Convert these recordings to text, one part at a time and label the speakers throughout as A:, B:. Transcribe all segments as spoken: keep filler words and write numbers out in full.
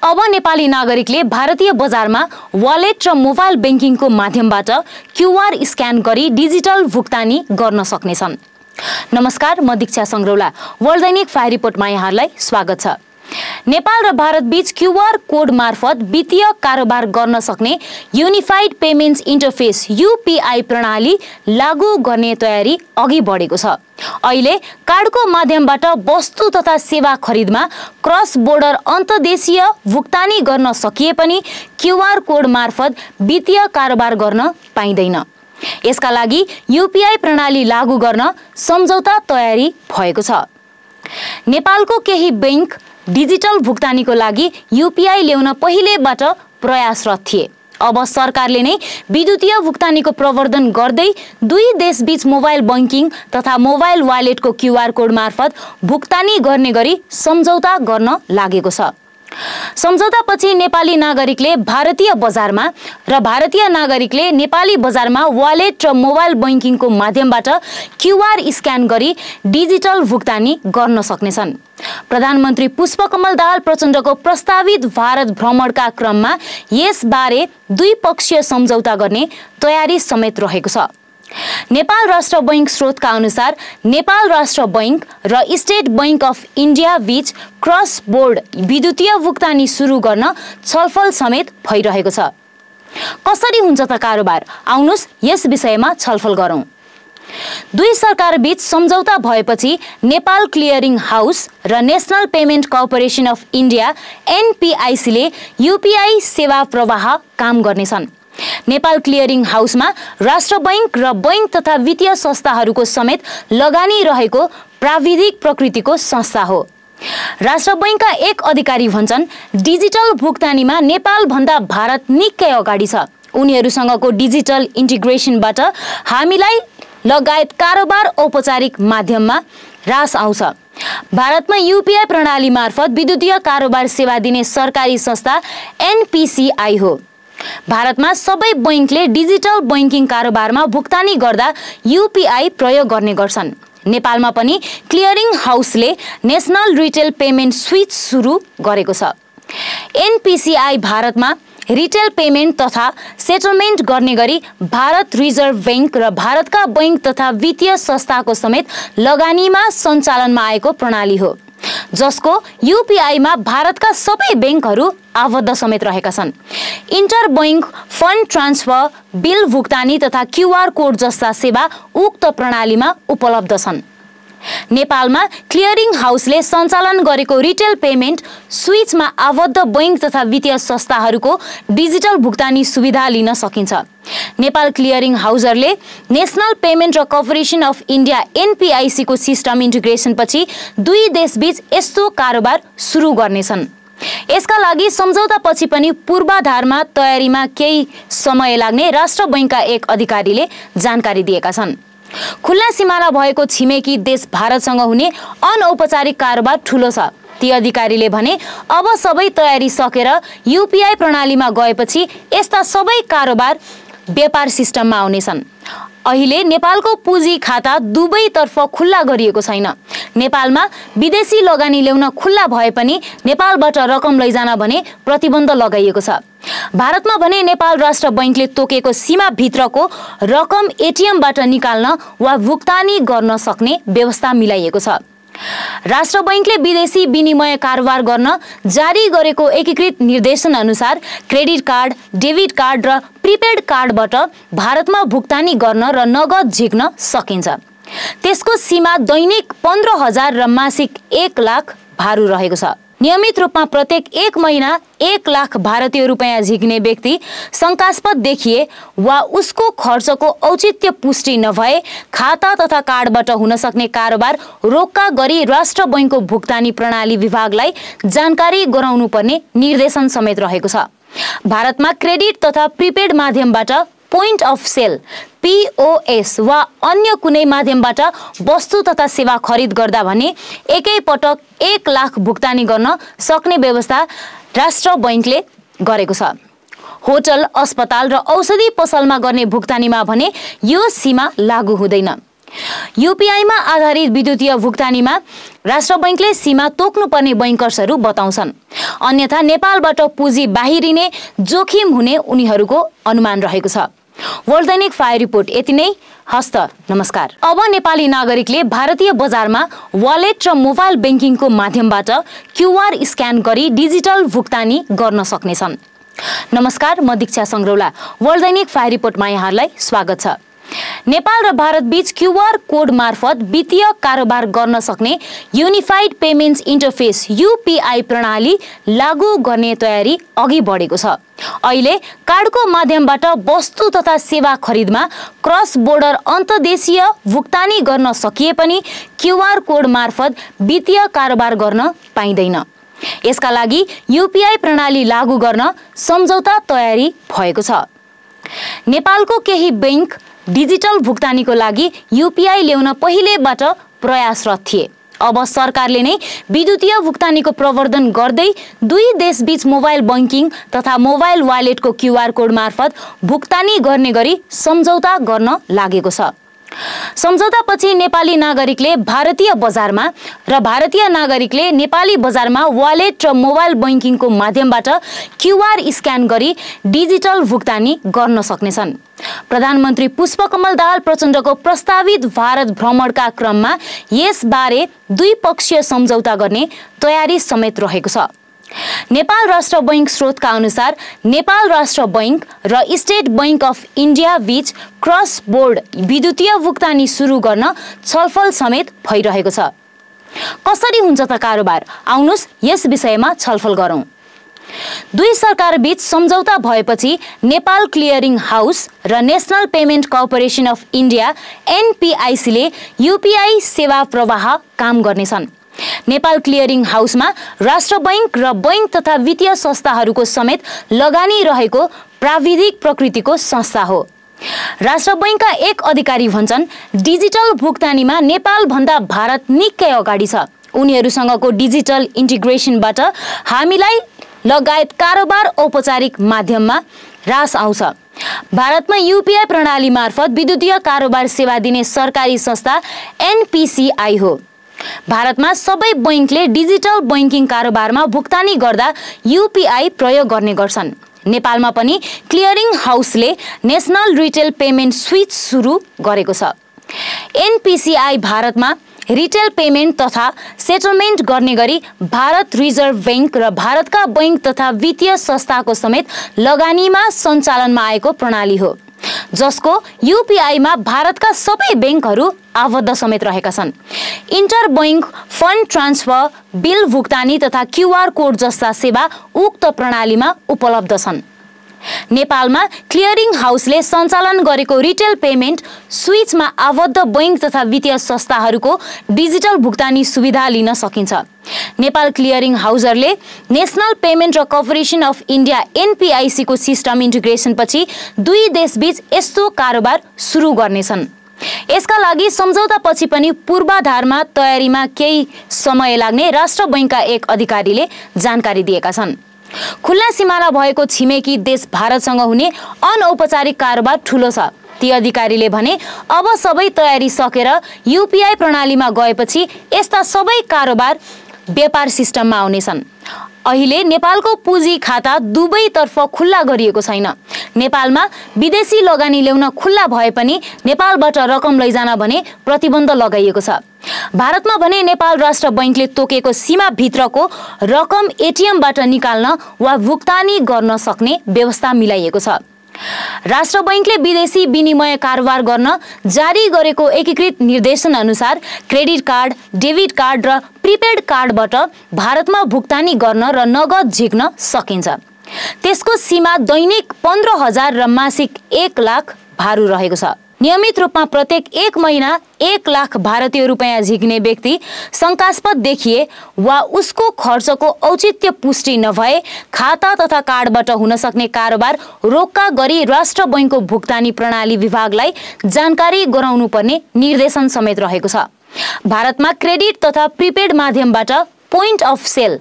A: अब नेपाली नागरिकले भारतीय बजारमा वालेट र मोबाइल बैंकिङको माध्यमबाट क्यूआर स्क्यान गरी डिजिटल भुक्तानी गर्न सक्नेछन्। नमस्कार, म दीक्षा संग्रौला। वर्ल्ड दैनिक फायर रिपोर्टमा यहाँलाई स्वागत छ। नेपाल र भारत बीच क्यूआर कोड मार्फत वित्तीय कारोबार गर्न सक्ने युनिफाइड पेमेन्ट्स इन्टरफेस यूपीआई प्रणाली लागू गर्ने तयारी अघि बढेको छ। अहिले कार्डको माध्यमबाट वस्तु तथा सेवा खरिदमा क्रस बोर्डर अन्तर्देशीय भुक्तानी गर्न सकिए पनि क्यूआर कोड मार्फत वित्तीय कारोबार गर्न पाइँदैन। यसका लागि यूपीआई प्रणाली लागू गर्न सम्झौता तयारी भएको छ। नेपालको केही बैंक डिजिटल भुक्तानीको लागि यूपीआई ल्याउन पहिलेबाट प्रयासरत थिए। अब सरकारले नै विद्युतीय भुक्तानीको प्रवर्धन गर्दै दुई देशबीच मोबाइल बैंकिङ तथा मोबाइल वालेटको क्यूआर कोड मार्फत भुक्तानी गर्ने गरी सम्झौता गर्न लागेको छ। सम्झौतापछि नेपाली नागरिकले भारतीय बजारमा र भारतीय नागरिकले नेपाली बजारमा वालेट र मोबाइल बैंकिङको माध्यमबाट क्यूआर स्क्यान गरी डिजिटल भुक्तानी गर्न सक्नेछन्। प्रधानमन्त्री पुष्पकमल दाहाल प्रचण्डको प्रस्तावित भारत भ्रमणका क्रममा यसबारे द्विपक्षीय सम्झौता गर्ने तयारी समेत रहेको छ। नेपाल राष्ट्र बैंक स्रोतका अनुसार नेपाल राष्ट्र बैंक र स्टेट बैंक अफ इन्डिया बीच क्रस बोर्ड विद्युतीय भुक्तानी सुरु गर्न छलफल समेत भइरहेको छ। कसरी हुन्छ त कारोबार? आउनुस् यस विषयमा छलफल गरौं। दुई सरकार बीच सम्झौता भएपछि नेपाल क्लियरिङ हाउस र National Payment Corporation of India NPIC ले यूपीआई सेवा प्रवाह काम गर्नेछन्। नेपाल क्लियरिङ हाउसमा राष्ट्र बैंक र बैंक तथा वित्तीय संस्थाहरूको समेत लगानी रहेको प्राविधिक प्रकृतिको संस्था हो। राष्ट्र बैंकका एक अधिकारी भन्छन्, डिजिटल भुक्तानीमा नेपाल भन्दा भारत निकै अगाडि छ। उनीहरूसँगको डिजिटल इन्टिग्रेसनबाट हामीलाई लगायत कारोबार औपचारिक माध्यममा रास आउँछ। भारतमा यूपीआई प्रणाली मार्फत विद्युतीय कारोबार सेवा दिने सरकारी संस्था एनपीसीआई हो। भारतमा सबै बैंकले डिजिटल बैंकिङ कारोबारमा भुक्तानी गर्दा यूपीआई प्रयोग गर्ने गर्छन्। नेपालमा पनि क्लियरिङ हाउसले नेशनल रिटेल पेमेन्ट स्विच सुरु गरेको छ। एनपीसीआई भारतमा रिटेल पेमेन्ट तथा सेटलमेन्ट गर्ने गरी भारत रिजर्भ बैंक र भारतका बैंक तथा वित्तीय संस्थाको समेत लगानीमा सञ्चालनमा आएको प्रणाली हो, जसको यूपीआईमा भारतका सबै बैंकहरू आबद्ध समेत रहेका छन्। Inter bank fund transfer, bill भुक्तानी तथा क्यूआर कोड जस्ता सेवा उक्त प्रणालीमा उपलब्ध छन्। नेपालमा क्लियरिङ हाउसले सञ्चालन गरेको रिटेल पेमेन्ट स्विचमा आबद्ध बैंक तथा वित्तीय संस्थाहरूको डिजिटल भुक्तानी सुविधा लिन सकिन्छ। नेपाल क्लियरिङ हाउसरले नेशनल पेमेन्ट र कर्पोरेसन अफ इन्डिया एनपीआईसी को सिस्टम इन्टिग्रेसन पछि दुई देशबीच यस्तो कारोबार सुरु गर्नेछन्। यसका लागि सम्झौतापछि पनि पूर्वाधारमा तयारीमा केही समय लाग्ने राष्ट्र बैंकका एक अधिकारीले जानकारी दिएका छन्। खुल्ला सिमाना भएको छिमेकी देश भारतसँग हुने अनौपचारिक कारोबार ठूलो छ। ती अधिकारीले भने, अब सबै तयारी सकेर यूपीआई प्रणालीमा गएपछि यस्ता सबै कारोबार व्यापार सिस्टममा आउनेछन्। अहिले नेपालको पुँजी खाता दुवैतर्फ खुल्ला गरिएको छैन। नेपालमा विदेशी लगानी ल्याउन खुल्ला भए पनि नेपालबाट रकम लैजान भने प्रतिबन्ध लगाइएको छ। भारतमा भने नेपाल राष्ट्र बैंकले तोकेको सीमा भित्रको रकम एटीएमबाट निकाल्न वा भुक्तानी गर्न सक्ने व्यवस्था मिलाइएको छ। राष्ट्र बैंकले विदेशी विनिमय कारोबार गर्न जारी गरेको एकीकृत निर्देशन अनुसार क्रेडिट कार्ड, डेबिट कार्ड र प्रिपेड कार्डबाट भारतमा भुक्तानी गर्न र नगद झिक्न सकिन्छ। त्यसको सीमा दैनिक पन्ध्र हजार र मासिक एक लाख भारु रहेको छ। नियमित रूपमा प्रत्येक एक महिना एक लाख भारतीय रुपैयाँ झिक्ने व्यक्ति शंकास्पद देखिए वा उसको खर्चको औचित्य पुष्टि नभए खाता तथा कार्डबाट हुन सक्ने कारोबार रोक्का गरी राष्ट्र बैंकको भुक्तानी प्रणाली विभागलाई जानकारी गराउनु पर्ने निर्देशन समेत रहेको छ। भारतमा क्रेडिट तथा प्रिपेड माध्यमबाट पोइन्ट अफ सेल पीओएस वा अन्य कुनै माध्यमबाट वस्तु तथा सेवा खरिद गर्दा भने एकै पटक एक लाख भुक्तानी गर्न सक्ने व्यवस्था राष्ट्र बैंकले गरेको छ। होटल, अस्पताल र औषधि पसलमा गर्ने भुक्तानीमा भने यो सीमा लागू हुँदैन। यूपीआईमा आधारित विद्युतीय भुक्तानीमा राष्ट्र बैंकले सीमा तोक्नुपर्ने बैंकर्सहरू बताउँछन्। अन्यथा नेपालबाट पुँजी बाहिरिने जोखिम हुने उनीहरूको अनुमान रहेको छ। वर्ल्ड दैनिक फायर रिपोर्ट यति नै। हस्त नमस्कार। अब नेपाली नागरिकले भारतीय बजारमा वालेट र मोबाइल बैंकिङको माध्यमबाट क्यूआर स्क्यान गरी डिजिटल भुक्तानी गर्न सक्नेछन्। नमस्कार, म दीक्षा संग्रौला। वर्ल्ड दैनिक फायर रिपोर्टमा यहाँलाई स्वागत छ। नेपाल र भारत बीच क्यूआर कोड मार्फत वित्तीय कारोबार गर्न सक्ने युनिफाइड पेमेन्ट्स इन्टरफेस यूपीआई प्रणाली लागू गर्ने तयारी अघि बढेको छ। अहिले कार्डको माध्यमबाट वस्तु तथा सेवा खरिदमा क्रस बोर्डर अन्तर्देशीय भुक्तानी गर्न सकिए पनि क्यूआर कोड मार्फत वित्तीय कारोबार गर्न पाइँदैन। यसका लागि यूपीआई प्रणाली लागू गर्न सम्झौता तयारी भएको छ। नेपालको केही बैंक डिजिटल भुक्तानीको लागि यूपीआई ल्याउन पहिलेबाट प्रयासरत थिए। अब सरकारले नै विद्युतीय भुक्तानीको प्रवर्धन गर्दै दुई देशबीच मोबाइल बैंकिङ तथा मोबाइल वालेटको क्यूआर कोड मार्फत भुक्तानी गर्ने गरी सम्झौता गर्न लागेको छ। सम्झौतापछि नेपाली नागरिकले भारतीय बजारमा र भारतीय नागरिकले नेपाली बजारमा वालेट र मोबाइल बैंकिङको माध्यमबाट क्यूआर स्क्यान गरी डिजिटल भुक्तानी गर्न सक्नेछन्। प्रधानमन्त्री पुष्पकमल दाहाल प्रचण्डको प्रस्तावित भारत भ्रमणका क्रममा यसबारे द्विपक्षीय सम्झौता गर्ने तयारी समेत रहेको छ। नेपाल राष्ट्र बैंक स्रोतका अनुसार नेपाल राष्ट्र बैंक र स्टेट बैंक अफ इन्डिया बीच क्रस बोर्ड विद्युतीय भुक्तानी सुरु गर्न छलफल समेत भइरहेको छ। कसरी हुन्छ त कारोबार? आउनुस् यस विषयमा छलफल गरौँ। दुई सरकार बीच सम्झौता भएपछि नेपाल क्लियरिङ हाउस र National Payment Corporation of India एनपीआईसीले यूपीआई सेवा प्रवाह काम गर्नेछन्। नेपाल क्लियरिङ हाउसमा राष्ट्र बैंक र बैंक तथा वित्तीय संस्थाहरूको समेत लगानी रहेको प्राविधिक प्रकृतिको संस्था हो। राष्ट्र बैंकका एक अधिकारी भन्छन्, डिजिटल भुक्तानीमा नेपाल भन्दा भारत निकै अगाडि छ। उनीहरूसँगको डिजिटल इन्टिग्रेसनबाट हामीलाई लगायत कारोबार औपचारिक माध्यममा रास आउँछ। भारतमा यूपीआई प्रणाली मार्फत विद्युतीय कारोबार सेवा दिने सरकारी संस्था एनपीसीआई हो। भारतमा सबै बैंकले डिजिटल बैंकिङ कारोबारमा भुक्तानी गर्दा यूपीआई प्रयोग गर्ने गर्छन्। नेपालमा पनि क्लियरिङ हाउसले नेशनल रिटेल पेमेन्ट स्विच सुरु गरेको छ। एनपीसीआई भारतमा रिटेल पेमेन्ट तथा सेटलमेन्ट गर्ने गरी भारत रिजर्भ बैंक र भारतका बैंक तथा वित्तीय संस्थाको समेत लगानीमा सञ्चालनमा आएको प्रणाली हो, जसको यूपीआईमा भारतका सबै बैंकहरू आबद्ध समेत रहेका छन्। Inter bank fund transfer, bill भुक्तानी तथा क्यूआर कोड जस्ता सेवा उक्त प्रणालीमा उपलब्ध छन्। नेपालमा क्लियरिङ हाउसले सञ्चालन गरेको रिटेल पेमेन्ट स्विचमा आबद्ध बैंक तथा वित्तीय संस्थाहरूको डिजिटल भुक्तानी सुविधा लिन सकिन्छ। नेपाल क्लियरिङ हाउसरले नेशनल पेमेन्ट र कर्पोरेसन अफ इन्डिया एनपीआईसीको सिस्टम इन्टिग्रेसनपछि दुई देशबीच यस्तो कारोबार सुरु गर्नेछन्। यसका लागि सम्झौतापछि पनि पूर्वाधारमा तयारीमा केही समय लाग्ने राष्ट्र बैंकका एक अधिकारीले जानकारी दिएका छन्। खुल्ला सिमाना भएको छिमेकी देश भारतसँग हुने अनौपचारिक कारोबार ठूलो छ। ती अधिकारीले भने, अब सबै तयारी सकेर यूपीआई प्रणालीमा गएपछि यस्ता सबै कारोबार व्यापार सिस्टममा आउनेछन्। अहिले नेपालको पुँजी खाता दुवैतर्फ खुल्ला गरिएको छैन। नेपालमा विदेशी लगानी ल्याउन खुल्ला भए पनि नेपालबाट रकम लैजान भने प्रतिबन्ध लगाइएको छ। भारतमा भने नेपाल राष्ट्र बैंकले तोकेको सीमाभित्रको रकम एटीएमबाट निकाल्न वा भुक्तानी गर्न सक्ने व्यवस्था मिलाइएको छ। राष्ट्र बैंकले विदेशी विनिमय कारोबार गर्न जारी गरेको एकीकृत निर्देशन अनुसार क्रेडिट कार्ड, डेबिट कार्ड र प्रिपेड कार्डबाट भारतमा भुक्तानी गर्न र नगद झिक्न सकिन्छ। त्यसको सीमा दैनिक पन्ध्र हजार र मासिक एक लाख भारु रहेको छ। नियमित रूपमा प्रत्येक एक महीना एक लाख भारतीय रुपैयाँ झिक्ने व्यक्ति शंकास्पद देखिए वा उसको खर्चको औचित्य पुष्टि नभए खाता तथा कार्डबाट हुन सक्ने कारोबार रोक्का गरी राष्ट्र बैंकको भुक्तानी प्रणाली विभागलाई जानकारी गराउनु पर्ने निर्देशन समेत रहेको छ। भारतमा क्रेडिट तथा प्रिपेड माध्यमबाट पोइन्ट अफ सेल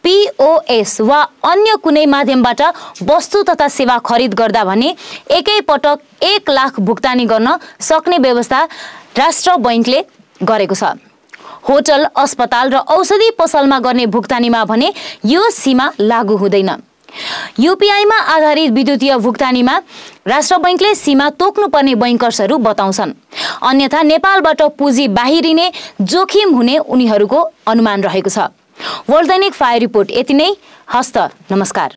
A: पीओएस वा अन्य कुनै माध्यमबाट वस्तु तथा सेवा खरिद गर्दा भने एकै पटक एक लाख भुक्तानी गर्न सक्ने व्यवस्था राष्ट्र बैंकले गरेको छ। होटल, अस्पताल र औषधि पसलमा गर्ने भुक्तानीमा भने यो सीमा लागू हुँदैन। युपीआईमा आधारित विद्युतीय भुक्तानीमा राष्ट्र बैंकले सीमा तोक्नुपर्ने बैंकर्सहरू बताउँछन्। अन्यथा नेपालबाट पुँजी बाहिरिने जोखिम हुने उनीहरूको अनुमान रहेको छ। वर्ल्ड दैनिक फायर रिपोर्ट यति नै। हस्त नमस्कार।